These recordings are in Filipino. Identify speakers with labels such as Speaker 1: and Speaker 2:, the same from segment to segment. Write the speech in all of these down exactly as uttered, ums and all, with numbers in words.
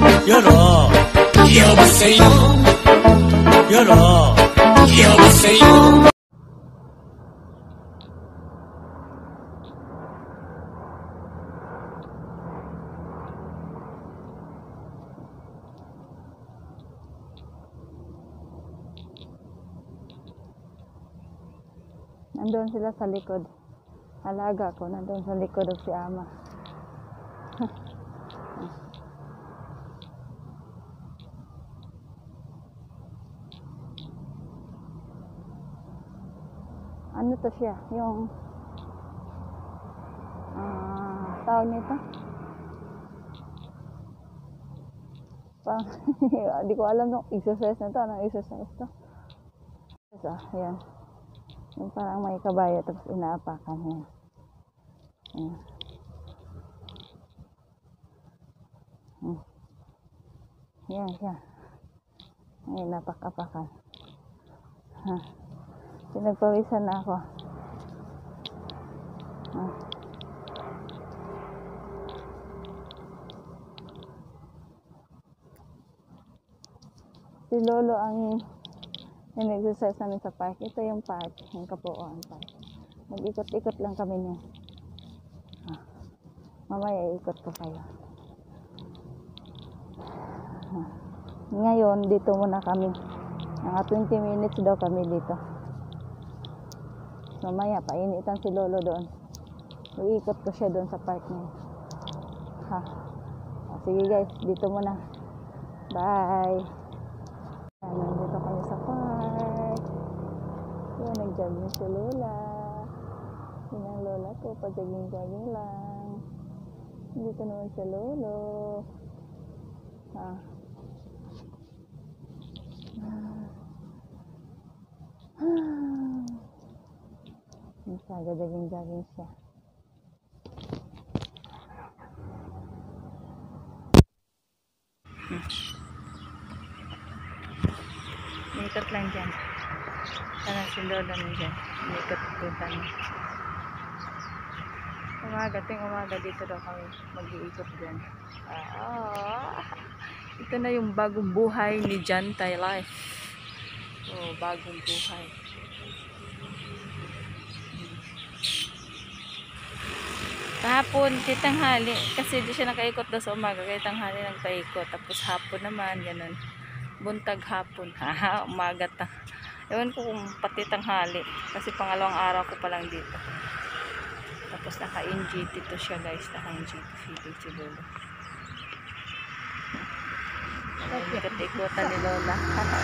Speaker 1: 열어 여보세요 열어 여보세요.
Speaker 2: Nandun sila sa likod. Alaga ko, nandun sa likod of si ama. Ano to siya? Yung ah, tawag nito? Pang, di ko alam nung exercise na to. Anong exercise to? So, yan. Yung parang may kabayo tapos inaapakan niya. Ayan. Hmm. Yan siya. Ayan, napak-apakan. Ha. Pinagpawisan na ako. Ha. Si Lolo ang in-exercise namin sa park. Ito yung park, yung Kapuuan Park. Mag-ikot-ikot lang kami niya. Ah, mamaya ikot ko kayo. Ah, ngayon, dito muna kami. Mga twenty minutes daw kami dito. Mamaya, painitan si Lolo doon. Iikot ko siya doon sa park niya. Ha. Ah, sige guys, dito muna. Bye! Nandito kami sa park. Yan, nag-jogging si Lola. Yan ang Lola ko, pa-jogging-jogging lang. Dito naman si Lolo. Ha. Nagsaga-jogging-jogging siya. Ikot lang dyan. Sana si Lola mo dyan. Ikot punta niya. Umaga, ting umaga dito daw kami mag-iikot dyan. Ah, ito na yung bagong buhay ni Jan Thai Life. Oh, bagong buhay. Kahapon, kay tanghali, kasi di siya nakaikot daw sa umaga, kay tanghali nagpaikot. Tapos hapon naman, ganun. Buntag hapon. Haha, umaga ta. Ewan ko kung pati tanghali. Kasi pangalawang araw ko pa lang dito. Tapos naka-N G T to siya guys. Naka-N G T feeding si Lolo. Ikot-ikotan ni Lola.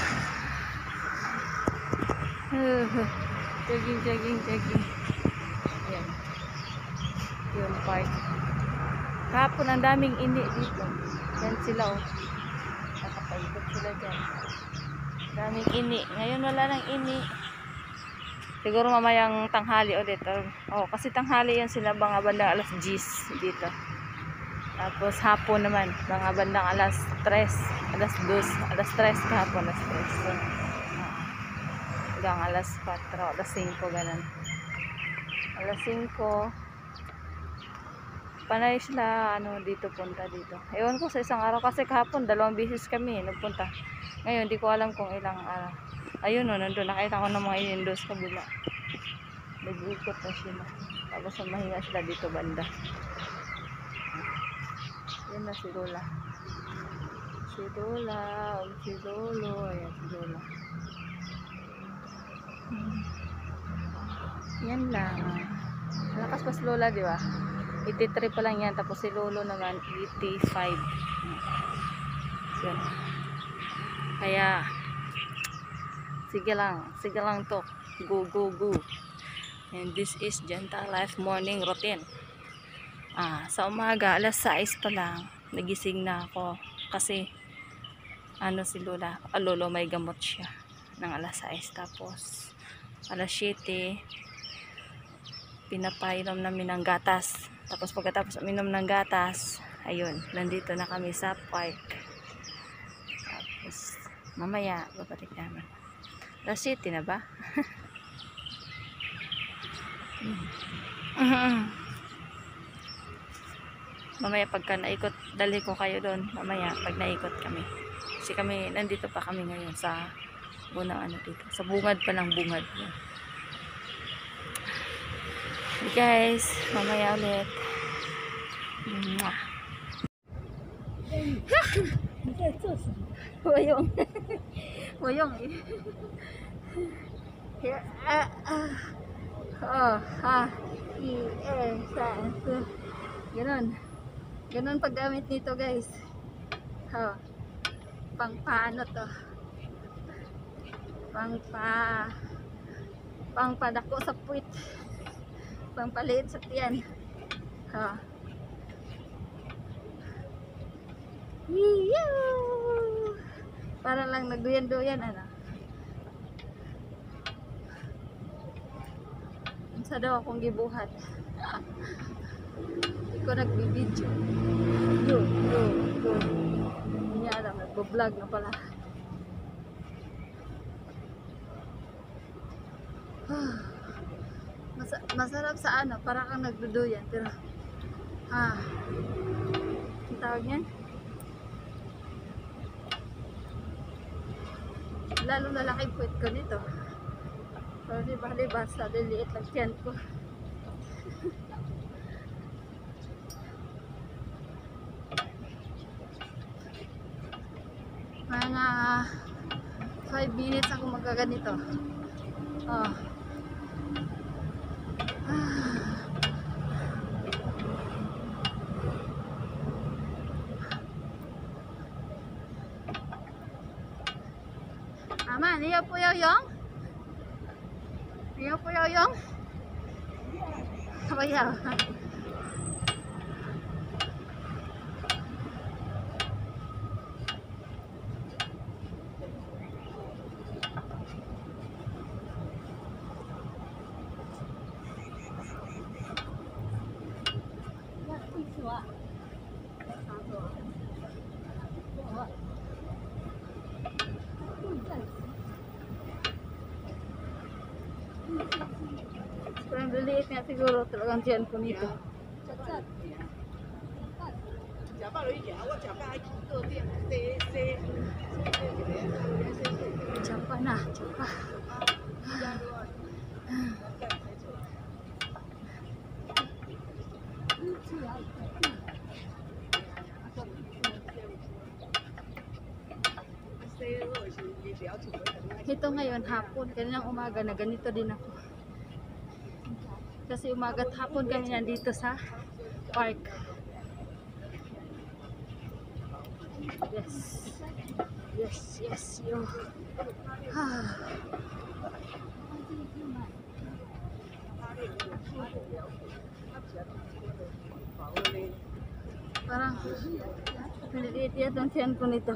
Speaker 2: Jogging, jogging, jogging. Ayan. Yung park. Kahapon ang daming ini dito. Yan sila oh. Nakapaikot sila dyan. Daming ini. Ngayon wala nang ini. Siguro mamayang tanghali ulit. Oh, kasi tanghali yan sila mga bandang alas diyes dito. Tapos hapon naman. Mga bandang alas tres. Alas dos. Alas tres kahapon. Alas tres. So, hanggang alas kwatro. Alas singko ganun. Alas singko. Panay sila ano dito punta dito. Ewan ko sa isang araw kasi kahapon dalawang beses kami nagpunta. Ngayon di ko alam kung ilang araw. Ayun oh, nandun nakita ko ng mga inindos sa kabila. Nag-ikot na sila. Tapos mahinga sila dito banda. Yan na si Lola. Si Lola, o si Lolo, ayan si Lola. Hmm. Yan lang. Malakas pa si Lola, di ba? eighty-three pa lang yan. Tapos si Lolo naman eighty-five. Yan. Kaya sige lang. Sige lang to. Go, go, go. And this is Gentle Life morning routine. Ah, sa umaga, alas sais pa lang. Nagising na ako. Kasi ano si Lola. Ah, Lolo may gamot siya. Ng alas sais. Tapos alas siyete pinapainom namin ng gatas. Tapos pagkatapos uminom ng gatas, ayun, nandito na kami sa park. Tapos mamaya babalik naman. alas siyete na ba? mamaya pagka naikot, dali ko kayo doon mamaya pag naikot kami. Kasi kami, nandito pa kami ngayon sa unang ano dito. Sa bungad pa lang, bungad. Okay guys, mamaya ulit. Mwah. Woyong. Woyong eh. Here, ah, ah. Oh, ha. I, eh, sa, so. Ganon. Ganon paggamit nito guys. Oh. Pang paano to? Pang pa pang padako sa puwit. Pang paliit sa tiyan. Oh. Yee-yoo! Para lang nagduyan-duyan ano. Unsa daw akong gibuhat. Hindi ko nagbibidyo. Yo, yo, yo. Hindi alam, nagbo-vlog na pala. Mas masarap sa ano, para kang nagduduyan. Pero, ah, ang tawag niyan? Lalo lalaki puwit ko nito. Pero di ba, di ba, sa liliit lang tiyan ko. Mga five minutes ako magaganito. Oh. Ah. Aman, niyo po yoyong? Niyo po yoyong? Apa ya? Parang liliit nga siguro talagang tiyan ko nito. Tsapa na, tsapa. Ito ngayon hapon, kaninang umaga na ganito din ako. Kasi umaga at hapon kami nandito sa park. Yes. Yes, yes, yo. Ah. Parang piniliit yan ang siyan ko nito.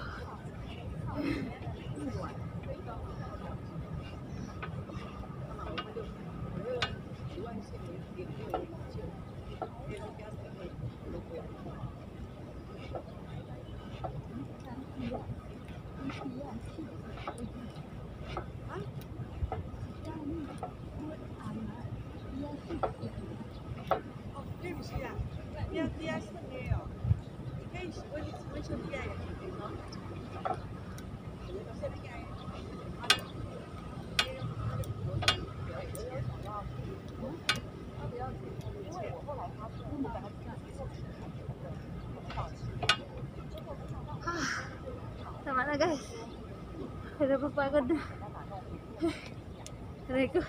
Speaker 2: Tama na guys. Pero papagod na. Aray ko.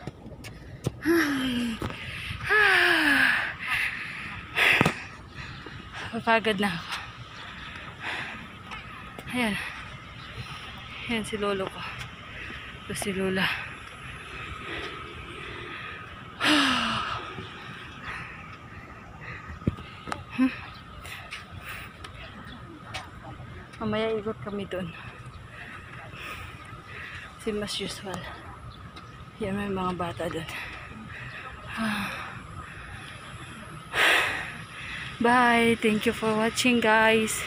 Speaker 2: Papagod na ako. Ayan. Ayan si Lolo ko. Ito si Lola. Mamaya ikot kami doon. Same as usual. Yan, may mga bata doon. Bye. Thank you for watching guys.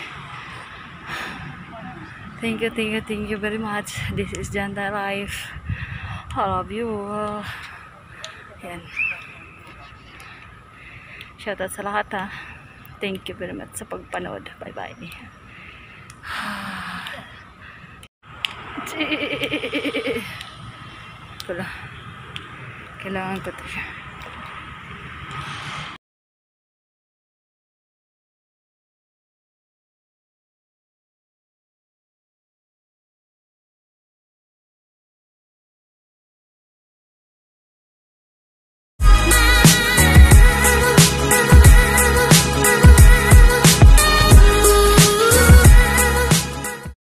Speaker 2: Thank you, thank you, thank you very much. This is Janda Life. I love you. Yan. Shoutout sa lahat ha. Thank you very much sa pagpanood. Bye-bye. Ito lang. Kailangan ko ito siya.